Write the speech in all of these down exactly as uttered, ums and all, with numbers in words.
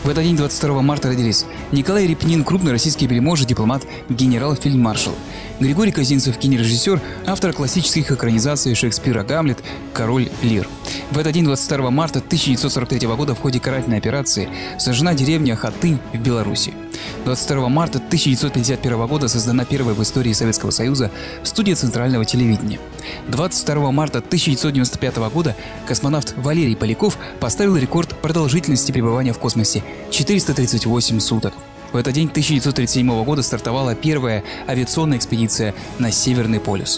В этот день, двадцать второго марта, родились Николай Репнин, крупный российский вельможа, дипломат, генерал-фельдмаршал. Григорий Козинцев, кинорежиссер, автор классических экранизаций Шекспира «Гамлет», «Король Лир». В этот день, двадцать второго марта тысяча девятьсот сорок третьего года, в ходе карательной операции сожжена деревня Хатынь в Беларуси. двадцать второго марта тысяча девятьсот пятьдесят первого года создана первая в истории Советского Союза студия центрального телевидения. двадцать второго марта тысяча девятьсот девяносто пятого года космонавт Валерий Поляков поставил рекорд продолжительности пребывания в космосе – четыреста тридцать восемь суток. В этот день тысяча девятьсот тридцать седьмого года стартовала первая авиационная экспедиция на Северный полюс.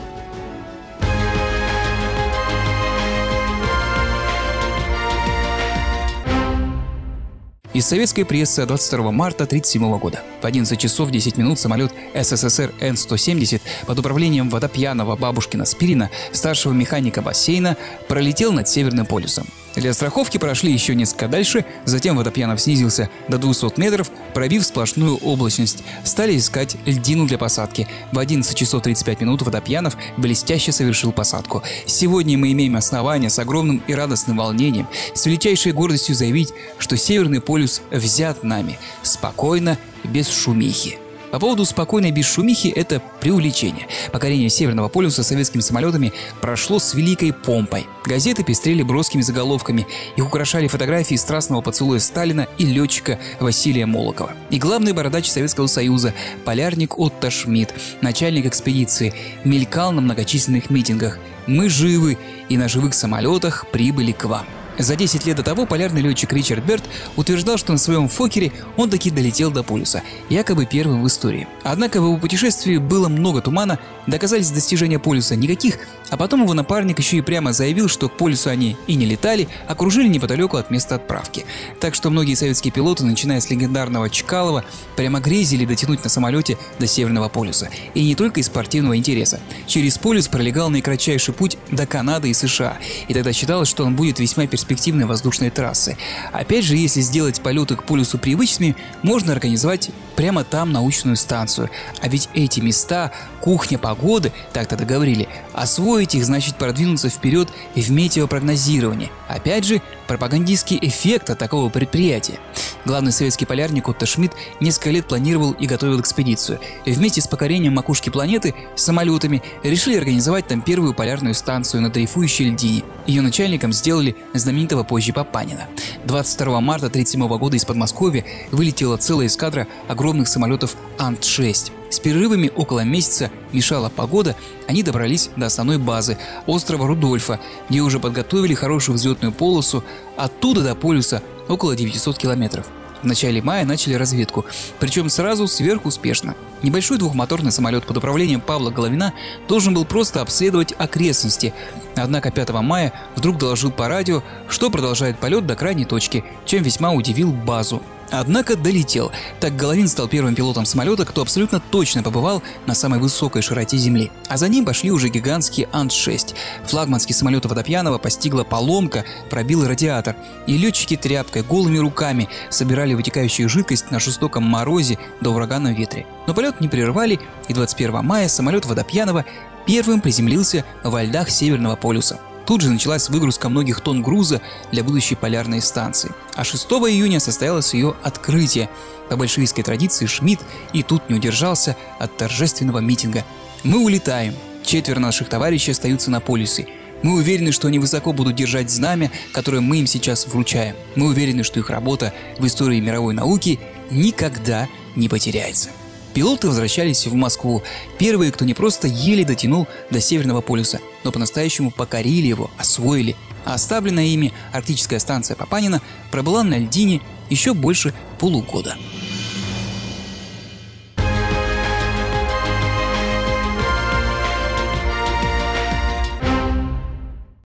Из советской прессы двадцать второго марта тысяча девятьсот тридцать седьмого года. В одиннадцать часов десять минут самолет СССР Н сто семьдесят под управлением Водопьянова Бабушкина Спирина, старшего механика бассейна, пролетел над Северным полюсом. Для страховки прошли еще несколько дальше, затем Водопьянов снизился до двухсот метров, пробив сплошную облачность. Стали искать льдину для посадки. В одиннадцать часов тридцать пять минут Водопьянов блестяще совершил посадку. Сегодня мы имеем основания с огромным и радостным волнением, с величайшей гордостью заявить, что Северный полюс взят нами, спокойно, без шумихи. По поводу спокойной без шумихи – это преувеличение. Покорение Северного полюса советскими самолетами прошло с великой помпой. Газеты пестрели броскими заголовками, их украшали фотографии страстного поцелуя Сталина и летчика Василия Молокова. И главный бородач Советского Союза, полярник Отто Шмидт, начальник экспедиции, мелькал на многочисленных митингах: «Мы живы и на живых самолетах прибыли к вам». За десять лет до того полярный летчик Ричард Берт утверждал, что на своем Фоккере он таки долетел до полюса, якобы первым в истории. Однако в его путешествии было много тумана, доказательств достижения полюса никаких, а потом его напарник еще и прямо заявил, что к полюсу они и не летали, а кружили неподалеку от места отправки. Так что многие советские пилоты, начиная с легендарного Чкалова, прямо грезили дотянуть на самолете до Северного полюса. И не только из спортивного интереса. Через полюс пролегал наикратчайший путь до Канады и США, и тогда считалось, что он будет весьма перспективным перспективной воздушной трассы. Опять же, если сделать полеты к полюсу привычными, можно организовать прямо там научную станцию. А ведь эти места, кухня погоды, так тогда говорили, освоить их значит продвинуться вперед в метеопрогнозировании. Опять же, пропагандистский эффект от такого предприятия. Главный советский полярник Отто Шмидт несколько лет планировал и готовил экспедицию. И вместе с покорением макушки планеты самолетами решили организовать там первую полярную станцию на дрейфующей льдине. Ее начальником сделали знаменитого позже Папанина. двадцать второго марта тысяча девятьсот тридцать седьмого года из Подмосковья вылетела целая эскадра огромных самолетов Ан шесть. С перерывами около месяца мешала погода, они добрались до основной базы острова Рудольфа, где уже подготовили хорошую взлетную полосу, оттуда до полюса около девятисот километров. В начале мая начали разведку, причем сразу сверхуспешно. Небольшой двухмоторный самолет под управлением Павла Головина должен был просто обследовать окрестности. Однако пятого мая вдруг доложил по радио, что продолжает полет до крайней точки, чем весьма удивил базу. Однако долетел. Так Головин стал первым пилотом самолета, кто абсолютно точно побывал на самой высокой широте Земли. А за ним пошли уже гигантские Ан шесть. Флагманский самолет Водопьянова постигла поломка, пробил радиатор. И летчики тряпкой, голыми руками собирали вытекающую жидкость на жестоком морозе до ураганном ветре. Но полет не прервали, и двадцать первого мая самолет Водопьянова первым приземлился во льдах Северного полюса. Тут же началась выгрузка многих тонн груза для будущей полярной станции. А шестого июня состоялось ее открытие. По большевистской традиции Шмидт и тут не удержался от торжественного митинга. «Мы улетаем. Четверо наших товарищей остаются на полюсе. Мы уверены, что они высоко будут держать знамя, которое мы им сейчас вручаем. Мы уверены, что их работа в истории мировой науки никогда не потеряется». Пилоты возвращались в Москву. Первые, кто не просто еле дотянул до Северного полюса, но по-настоящему покорили его, освоили. А оставленная ими арктическая станция Папанина пробыла на льдине еще больше полугода.